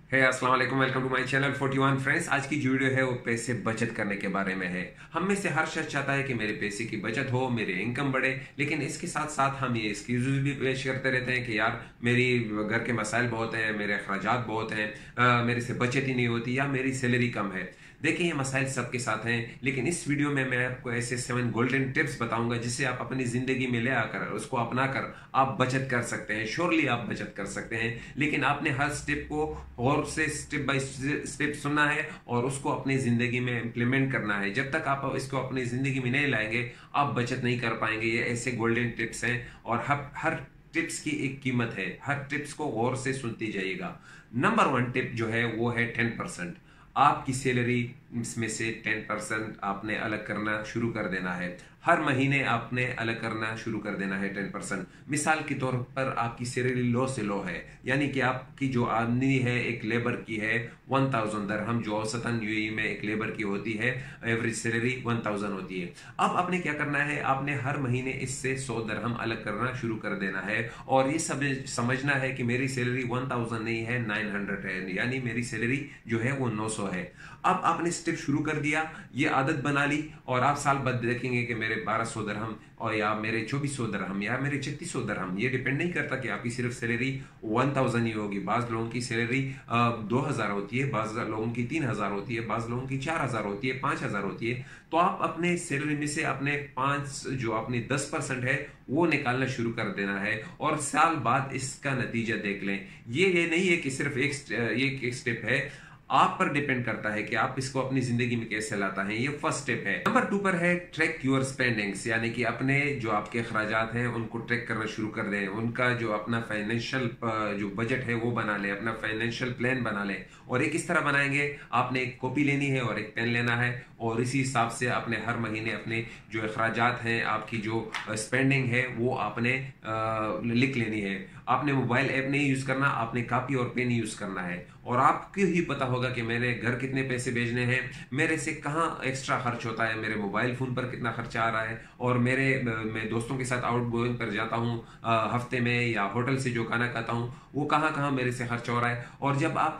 है अस्सलाम वालेकुम, welcome to my channel Foughty1 friends. आज की जो वीडियो है वो पैसे बचत करने के बारे में है। हम में से हर शख्स चाहता है कि मेरे पैसे की बचत हो, मेरे इनकम बढ़े, लेकिन इसके साथ साथ हम ये एक्सक्यूजेस भी पेश करते रहते हैं कि यार मेरी घर के मसाइल बहुत हैं, मेरे अखराजात बहुत हैं, मेरे से बचत ही नहीं होती या मेरी सैलरी कम है। देखिए, ये मसाइल सबके साथ हैं, लेकिन इस वीडियो में मैं आपको ऐसे 7 गोल्डन टिप्स बताऊंगा जिससे आप अपनी जिंदगी में ले आकर उसको अपनाकर आप बचत कर सकते हैं। श्योरली आप बचत कर सकते हैं, लेकिन आपने हर स्टेप को और से स्टेप बाय स्टेप सुनना है और उसको अपनी जिंदगी में इंप्लीमेंट करना है। जब तक आप इसको अपनी जिंदगी में नहीं लाएंगे, आप बचत नहीं कर पाएंगे। ये ऐसे गोल्डन टिप्स हैं और हर टिप्स की एक कीमत है। हर टिप्स को गौर से सुनती जाइएगा। नंबर 1 टिप जो है वो है 10%। आपकी सैलरी में से 10% आपने अलग करना शुरू कर देना है। हर महीने आपने अलग करना शुरू कर देना है 10%। मिसाल के तौर पर आपकी सैलरी लो से लो है, यानी कि आपकी जो आमदनी है एक लेबर की है 1000 दरहम, जो औसतन यूएई में एक लेबर की होती है, एवरेज सैलरी 1000 होती है। अब आपने क्या करना है, आपने हर महीने इससे 100 दरहम अलग करना शुरू कर देना है और ये सब समझना है कि मेरी सैलरी 1000 नहीं है, 900 है, यानी मेरी सैलरी जो है वो 900 है। अब आपने स्टेप शुरू कर दिया, ये आदत बना ली और आप साल बाद देखेंगे कि मेरे 1200 दरहम और या मेरे 2400 दरहम या मेरे 3600 दरहम। ये डिपेंड नहीं करता कि आपकी सिर्फ सैलरी 1000 ही होगी। बाज लोगों की सैलरी 2000 होती है, बाज लोगों की 3000 होती है, बाज लोगों की 4000 होती है, 5000 होती है। तो आप अपने सैलरी में से अपने 5 जो अपनी 10% है वो निकालना शुरू कर देना है और साल बाद इसका नतीजा देख लें। ये नहीं है कि सिर्फ एक स्टेप है, आप पर डिपेंड करता है कि आप इसको अपनी जिंदगी में कैसे लाता है। ये फर्स्ट स्टेप है। नंबर 2 पर है ट्रैक योर स्पेंडिंग्स, यानी कि अपने जो आपके अखराजात हैं उनको ट्रैक करना शुरू कर दें। उनका जो अपना फाइनेंशियल जो बजट है वो बना ले, अपना फाइनेंशियल प्लान बना ले। और एक किस तरह बनाएंगे, आपने एक कॉपी लेनी है और एक पेन लेना है और इसी हिसाब से अपने हर महीने अपने जो अखराजात हैं, आपकी जो स्पेंडिंग है वो आपने लिख लेनी है। आपने मोबाइल ऐप नहीं यूज करना, आपने कॉपी और पेन यूज करना है। और आपको ही पता होगा कि मेरे घर कितने पैसे भेजने हैं, मेरे से कहाँ एक्स्ट्रा खर्च होता है, मेरे मोबाइल फोन पर कितना खर्चा आ रहा है और मैं दोस्तों के साथ आउट गोइंग पर जाता हूँ हफ्ते में या होटल से जो खाना खाता हूँ वो कहाँ कहाँ मेरे से खर्च हो रहा है। और जब आप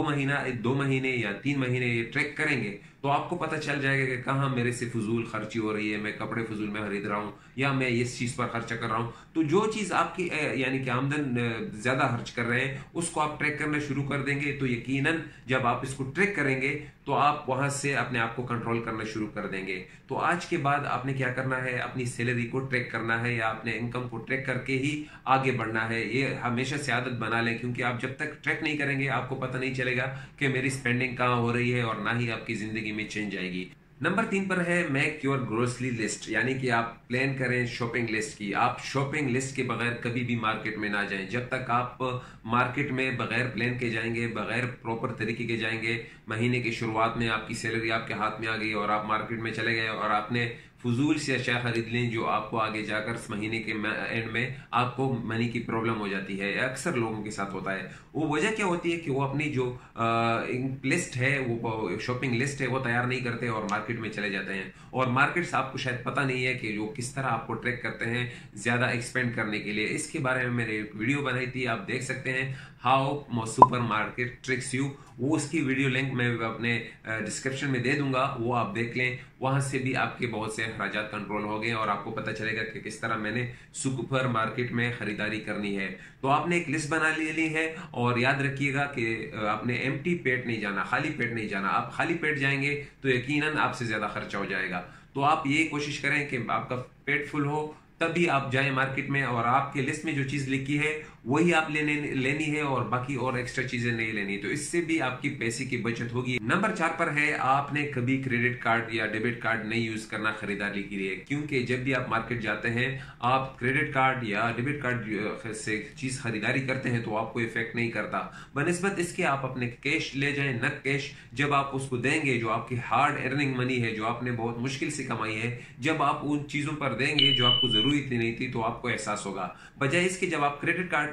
2 महीने या 3 महीने ये ट्रैक करेंगे तो आपको पता चल जाएगा कि कहाँ मेरे से फजूल खर्ची हो रही है, मैं कपड़े फजूल में खरीद रहा हूँ या मैं इस चीज पर खर्चा कर रहा हूँ। तो जो चीज आपकी यानी कि आमदन ज्यादा खर्च कर रहे हैं उसको आप ट्रैक करना शुरू कर देंगे तो यकीनन जब आप इसको ट्रैक करेंगे तो आप वहां से अपने आप को कंट्रोल करना शुरू कर देंगे। तो आज के बाद आपने क्या करना है, अपनी सैलरी को ट्रैक करना है या अपने इनकम को ट्रैक करके ही आगे बढ़ना है। ये हमेशा से आदत बना लें, क्योंकि आप जब तक ट्रैक नहीं करेंगे आपको पता नहीं चलेगा कि मेरी स्पेंडिंग कहाँ हो रही है और ना ही आपकी जिंदगी में चेंज आएगी। नंबर 3 पर है मेक योर ग्रोसरी लिस्ट, यानी कि आप प्लान करें शॉपिंग लिस्ट की। आप शॉपिंग लिस्ट के बगैर कभी भी मार्केट में ना जाएं। जब तक आप मार्केट में बगैर प्लान के जाएंगे, बगैर प्रॉपर तरीके के जाएंगे, महीने की शुरुआत में आपकी सैलरी आपके हाथ में आ गई और आप मार्केट में चले गए और आपने फजूल से अशिया खरीद लें जो आपको आगे जाकर महीने के एंड में आपको मनी की प्रॉब्लम हो जाती है। अक्सर लोगों के साथ होता है। वो वजह क्या होती है कि वो अपनी जो लिस्ट है, वो शॉपिंग लिस्ट है, वो तैयार नहीं करते और मार्केट में चले जाते हैं। और मार्केट से आपको शायद पता नहीं है कि जो किस तरह आपको ट्रैक करते हैं ज्यादा एक्सपेंड करने के लिए। इसके बारे में मैंने एक वीडियो बनाई थी, आप देख सकते हैं, how supermarket tricks you. वो उसकी वीडियो लिंक मैं अपने डिस्क्रिप्शन में दे दूंगा, वो आप देख लें। वहां से भी आपके बहुत से अखराजात कंट्रोल हो गए और आपको पता चलेगा कि किस तरह मैंने सुपर मार्केट में खरीदारी करनी है। तो आपने एक लिस्ट बना ली है और याद रखिएगा कि आपने एम्प्टी पेट नहीं जाना, खाली पेट नहीं जाना। आप खाली पेट जाएंगे तो यकीनन आपसे ज्यादा खर्चा हो जाएगा। तो आप ये कोशिश करें कि आपका पेट फुल हो, तभी आप जाएं मार्केट में और आपके लिस्ट में जो चीज लिखी है वही आप लेनी है और बाकी और एक्स्ट्रा चीजें नहीं लेनी। तो इससे भी आपकी पैसे की बचत होगी। नंबर 4 पर है आपने कभी क्रेडिट कार्ड या डेबिट कार्ड नहीं यूज करना खरीदारी के लिए, क्योंकि जब भी आप मार्केट जाते हैं आप क्रेडिट कार्ड या डेबिट कार्ड से चीज खरीदारी करते हैं तो आपको इफेक्ट नहीं करता। बनिस्बत इसके आप अपने कैश ले जाएं, नक कैश। जब आप उसको देंगे, जो आपकी हार्ड अर्निंग मनी है, जो आपने बहुत मुश्किल से कमाई है, जब आप उन चीजों पर देंगे जो आपको जरूरत नहीं थी तो आपको एहसास होगा। बजाय इसके जब आप क्रेडिट कार्ड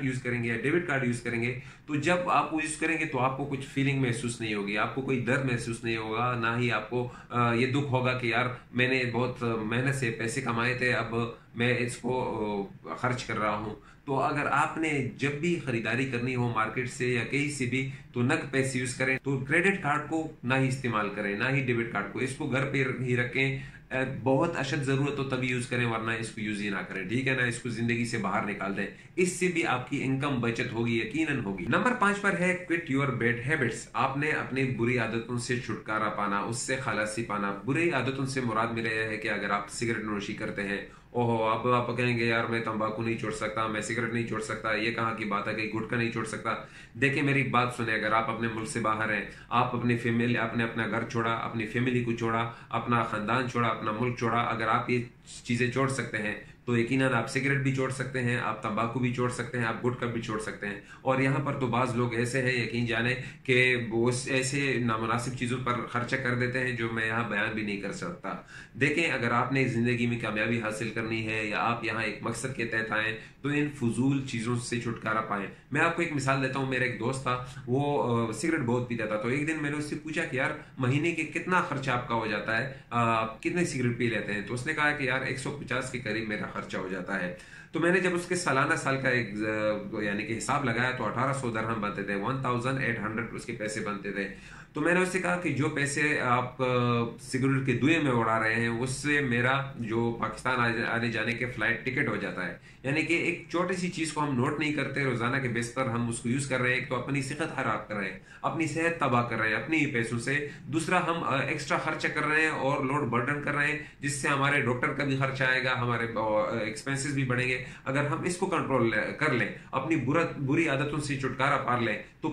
कार्ड यूज करेंगे या डेबिट कार्ड यूज करेंगे, तो जब आप यूज करेंगे तो आपको कुछ फीलिंग महसूस नहीं होगी, आपको कोई दर्द महसूस नहीं होगा, ना ही आपको ये दुख होगा कि यार मैंने बहुत मेहनत से पैसे कमाए थे, अब मैं इसको खर्च कर रहा हूँ। तो अगर आपने जब भी खरीदारी करनी हो मार्केट से या कहीं से भी, तो नकद पैसे यूज करें। तो क्रेडिट कार्ड को ना ही इस्तेमाल करें, ना ही डेबिट कार्ड को, इसको घर पे ही रखें। बहुत अशद जरूरत हो तभी यूज करें, वरना इसको यूज ही ना करें, ठीक है ना। इसको जिंदगी से बाहर निकाल दें, इससे भी आपकी इनकम बचत होगी, यकीनन होगी। नंबर 5 पर है क्विट योर बैड हैबिट्स। आपने अपनी बुरी आदतों से छुटकारा पाना, उससे खलासी पाना। बुरी आदतों से मुराद मेरा यह है कि अगर आप सिगरेट नोशी करते हैं, ओहो अब आप कहेंगे यार मैं तंबाकू नहीं छोड़ सकता, मैं सिगरेट नहीं छोड़ सकता, ये कहाँ की बात है कि गुटखा नहीं छोड़ सकता। देखिए मेरी बात सुने, अगर आप अपने मुल्क से बाहर हैं, आप अपनी फैमिली, आपने अपना घर छोड़ा, अपनी फैमिली को छोड़ा, अपना खानदान छोड़ा, अपना मुल्क छोड़ा, अगर आप ये चीजें छोड़ सकते हैं तो यकीनन आप सिगरेट भी छोड़ सकते हैं, आप तंबाकू भी छोड़ सकते हैं, आप गुटखा भी छोड़ सकते हैं। और यहाँ पर तो बाज लोग ऐसे हैं, यकीन जाने कि वो ऐसे नामुनासिब चीज़ों पर खर्चा कर देते हैं जो मैं यहाँ बयान भी नहीं कर सकता। देखें, अगर आपने ज़िंदगी में कामयाबी हासिल करनी है या आप यहाँ एक मकसद के तहत आएँ, तो इन फजूल चीज़ों से छुटकारा पाएं। मैं आपको एक मिसाल देता हूँ। मेरा एक दोस्त था, वो सिगरेट बहुत पीता था। तो एक दिन मैंने उससे पूछा कि यार महीने के कितना खर्चा आपका हो जाता है, कितने सिगरेट पी लेते हैं? तो उसने कहा कि यार 150 के करीब मेरा खर्चा हो जाता है। तो मैंने जब उसके सालाना साल का एक यानी कि हिसाब लगाया तो 1800 दरहम बनते थे, 1800 उसके पैसे बनते थे। तो मैंने उससे कहा कि जो पैसे आप सिगरेट के दुए में उड़ा रहे हैं, उससे मेरा जो पाकिस्तान आने जाने के फ्लाइट टिकट हो जाता है। यानी कि एक छोटी सी चीज को हम नोट नहीं करते, रोजाना के बेस पर हम उसको यूज कर रहे हैं। एक तो अपनी सेहत खराब कर रहे हैं, अपनी सेहत तबाह कर रहे हैं अपनी ही पैसों से। दूसरा, हम एक्स्ट्रा खर्चा कर रहे हैं और लोड बर्डन कर रहे हैं, जिससे हमारे डॉक्टर का भी खर्चा आएगा, हमारे एक्सपेंसेस भी बढ़ेंगे। अगर हम इसको कंट्रोल कर लें, अपनी बुरी आदतों से छुटकारा पा लें, तो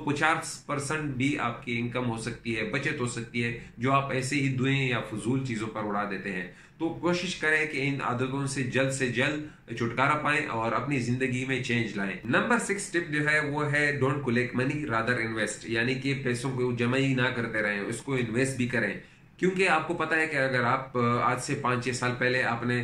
50% भी आपकी इनकम हो सकती है, बचत हो सकती है, जो आप ऐसे ही दुएं या फजूल चीजों पर उड़ा देते हैं। तो कोशिश करें कि इन आदतों से जल्द छुटकारा पाएं और अपनी जिंदगी में चेंज लाएं। नंबर 6 टिप जो है वो है don't collect money rather invest. यानी कि पैसों को जमा ही ना करते रहें, उसको इन्वेस्ट भी करें। क्योंकि आपको पता है कि अगर आप आज से 5-6 साल पहले आपने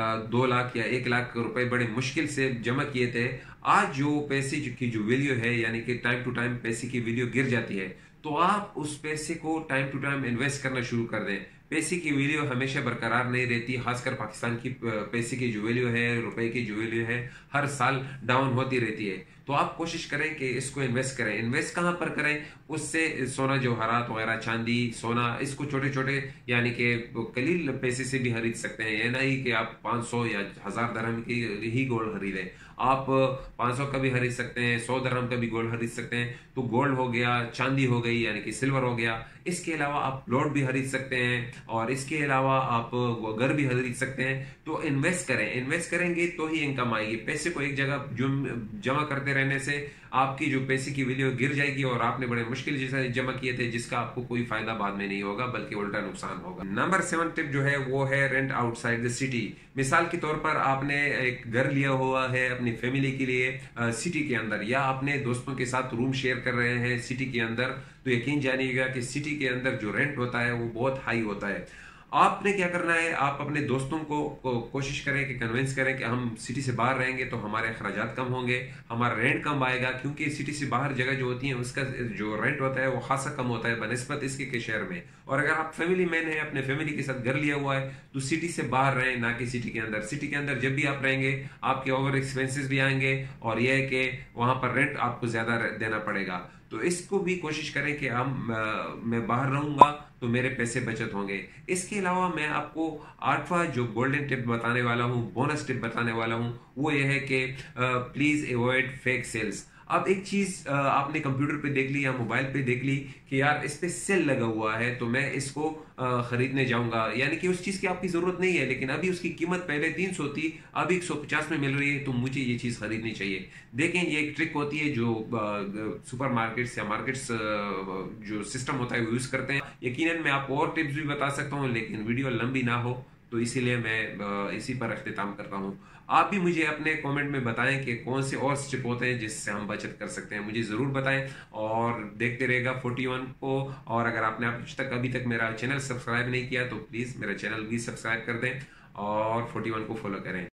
2 लाख या 1 लाख रुपए बड़े मुश्किल से जमा किए थे, आज जो पैसे की जो वैल्यू है, यानी कि टाइम टू टाइम पैसे की वैल्यू गिर जाती है, तो आप उस पैसे को टाइम टू टाइम इन्वेस्ट करना शुरू कर दें। पैसे की वैल्यू हमेशा बरकरार नहीं रहती, खासकर पाकिस्तान की पैसे की जो वैल्यू है, रुपए की जो वैल्यू है, हर साल डाउन होती रहती है। तो आप कोशिश करें कि इसको इन्वेस्ट करें। इन्वेस्ट कहाँ पर करें? उससे सोना जवाहरात वगैरह, चांदी, सोना, इसको छोटे छोटे यानी कि कलील पैसे से भी खरीद सकते हैं। ये नहीं कि आप 500 या 1000 दरहम की ही गोल्ड खरीदें। आप 500 का भी खरीद सकते हैं, 100 दरहम का भी गोल्ड खरीद सकते हैं। तो गोल्ड हो गया, चांदी हो गई यानी कि सिल्वर हो गया। इसके अलावा आप प्लॉट भी खरीद सकते हैं और इसके अलावा आप घर भी खरीद सकते हैं। तो इन्वेस्ट करें, इन्वेस्ट करेंगे तो ही इनकम आएगी। पैसे को एक जगह जमा करते रहने से आपकी जो पैसे की वैल्यू गिर जाएगी और आपने बड़े मुश्किल से जमा किए थे, जिसका आपको कोई फायदा बाद में नहीं होगा, बल्कि उल्टा नुकसान होगा। नंबर 7 टिप जो है वो है रेंट आउटसाइड द सिटी। मिसाल के तौर पर आपने एक घर लिया हुआ है अपनी फैमिली के लिए सिटी के अंदर, या अपने दोस्तों के साथ रूम शेयर कर रहे हैं सिटी के अंदर, तो यकीन जानिएगा कि सिटी के अंदर जो रेंट होता है वो बहुत हाई होता है। आपने क्या करना है, आप अपने दोस्तों को कोशिश करें कि कन्विंस करें कि हम सिटी से बाहर रहेंगे तो हमारे अखराजात कम होंगे, हमारा रेंट कम आएगा। क्योंकि सिटी से बाहर जगह जो होती है उसका जो रेंट होता है वो खासा कम होता है बनिस्बत इसके के शहर में। और अगर आप फैमिली मैन है, अपने फैमिली के साथ घर लिया हुआ है, तो सिटी से बाहर रहें, ना कि सिटी के अंदर। सिटी के अंदर जब भी आप रहेंगे आपके ओवर एक्सपेंसेस भी आएंगे और यह है कि वहां पर रेंट आपको ज्यादा देना पड़ेगा। तो इसको भी कोशिश करें कि मैं बाहर रहूंगा तो मेरे पैसे बचत होंगे। इसके अलावा मैं आपको 8वां जो गोल्डन टिप बताने वाला हूं, बोनस टिप बताने वाला हूं, वो ये है कि प्लीज अवॉइड फेक सेल्स। अब एक चीज आपने कंप्यूटर पे देख ली या मोबाइल पे देख ली कि यार इस पे सेल लगा हुआ है तो मैं इसको खरीदने जाऊंगा, यानी कि उस चीज की आपकी जरूरत नहीं है, लेकिन अभी उसकी कीमत पहले 300 थी, अभी 150 में मिल रही है, तो मुझे ये चीज खरीदनी चाहिए। देखें, ये एक ट्रिक होती है जो सुपर मार्केट्स या मार्केट्स जो सिस्टम होता है वो यूज करते हैं। यकीनन मैं आपको और टिप्स भी बता सकता हूँ, लेकिन वीडियो लंबी ना हो तो इसीलिए मैं इसी पर अख्तिताम करता हूँ। आप भी मुझे अपने कमेंट में बताएं कि कौन से और स्टेप होते हैं जिससे हम बचत कर सकते हैं, मुझे ज़रूर बताएं। और देखते रहेगा 41 को। और अगर आपने अभी तक मेरा चैनल सब्सक्राइब नहीं किया तो प्लीज़ मेरा चैनल भी सब्सक्राइब कर दें और 41 को फॉलो करें।